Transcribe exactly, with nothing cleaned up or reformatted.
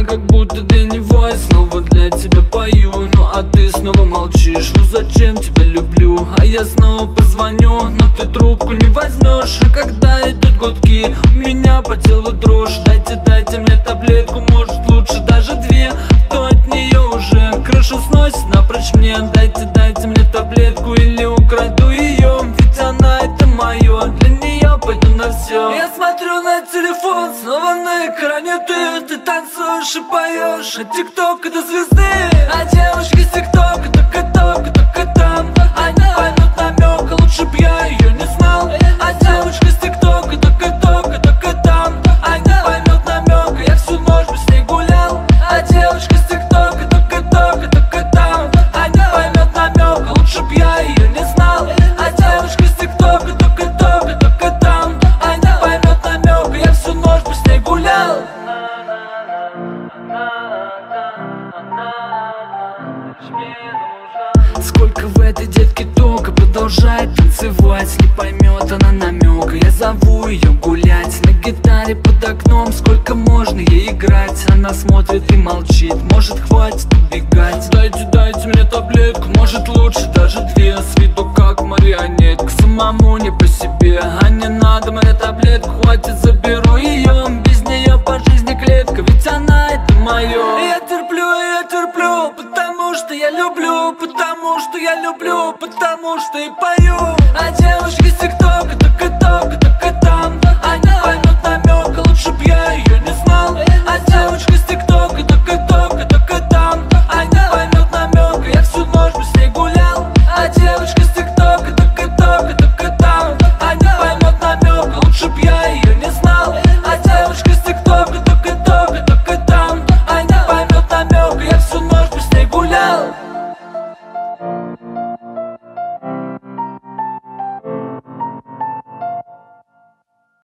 как будто теневой. Снова для тебя пою, ну а ты снова молчишь. Ну зачем тебя люблю, а я снова позвоню, но ты трубку не возьмешь. И когда идут гудки, у меня по телу дрожь. Дайте, дайте мне таблетку, может лучше даже две. То от нее уже крышу сносит напрочь мне. Дайте, дайте мне таблетку или украду ее, ведь она это мое, для нее пойду на все. Я смотрю на телефон, снова на экране ты. Ты танцуешь и поешь, а тикток это звезды. А девушки с тиктока только, только, только там. Они поймут намек, а лучше б я ее не знал. А девушка с тиктока только, только, только там. Они поймут намек, а я всю ночь бы с ней гулял. А девушка с тиктока только, только, только там. Они поймет намек, а лучше б я ее не знал. А девушка с тиктока только, только, только там. Они поймет намек, а я всю ночь бы с ней гулял. Сколько в этой детке тока, продолжает танцевать. Не поймет она намека, я зову ее гулять. На гитаре под окном, сколько можно ей играть. Она смотрит и молчит, может хватит убегать. Дайте, дайте мне таблетку, может лучше даже две. С виду как марионетка, самому не по себе. А не надо мне таблетку, хватит, заберу ее. Без нее по жизни клетка, ведь она это мое. Я терплю, я терплю, потому что я люблю. Потому что я люблю, потому что и пою. А девушки с тиктока только, только, только